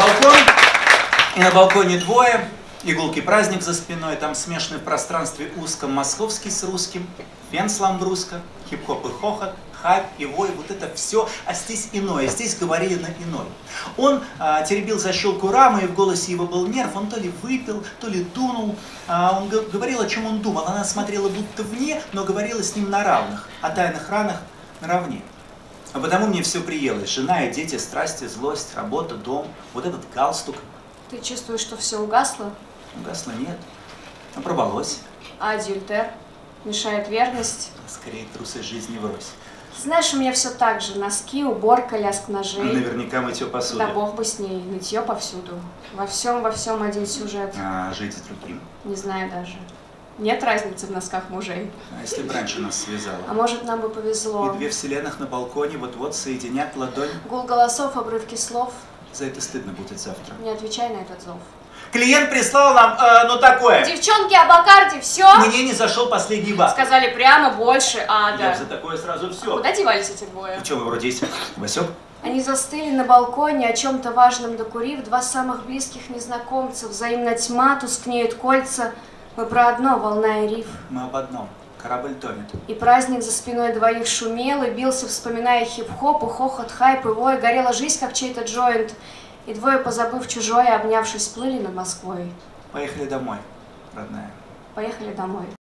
балкон, и на балконе двое, и гулкий праздник за спиной, там смешанный в пространстве узком московский с русским, фен с ламбруска, хип-хоп и хохот, хайп и вой, вот это все, а здесь иное, здесь говорили на иной. Он теребил защелку рамы, и в голосе его был нерв, он то ли выпил, то ли дунул, он говорил, о чем он думал, она смотрела будто вне, но говорила с ним на равных, о тайных ранах наравне. А потому мне все приелось, жена и дети, страсти, злость, работа, дом, вот этот галстук. Ты чувствуешь, что все угасло? Угасло нет, но проболось. А адюльтер? Мешает верность? Скорее трусы жизни врозь. Знаешь, у меня все так же. Носки, уборка, лязг ножей. Наверняка мытье посуды. Да бог бы с ней. Мытье повсюду. Во всем один сюжет. А жить с другим? Не знаю даже. Нет разницы в носках мужей. А если бы раньше нас связало? А может, нам бы повезло. И две вселенных на балконе вот-вот соединят ладонь. Гул голосов, обрывки слов. За это стыдно будет завтра. Не отвечай на этот зов. Клиент прислал нам, ну такое. Девчонки, о Бакарде, все? Мне не зашел последний бак. Сказали прямо больше ада. Я за такое сразу все. Куда девались эти двое? Ну что, вы вроде есть Васек? Они застыли на балконе, о чем-то важном докурив, два самых близких незнакомца. Взаимно тьма, тускнеют кольца. Мы про одно, волна и риф. Мы об одном. Корабль тонет. И праздник за спиной двоих шумел, и бился, вспоминая хип-хоп, и хохот, хайп, и вой. Горела жизнь, как чей-то джойнт. И двое, позабыв чужое, обнявшись, плыли над Москвой. Поехали домой, родная. Поехали домой.